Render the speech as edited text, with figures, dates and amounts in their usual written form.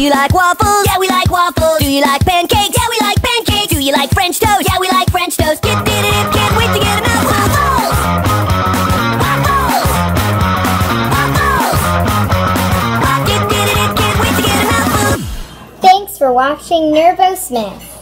you like waffles? Yeah, we like waffles. Do you like pancakes? Yeah, we like pancakes. Do you like French toast? Yeah, we like French toast. Can't wait to get enough waffles. Waffles. Waffles. Can't wait to get enough. Thanks for watching Nervo Smith.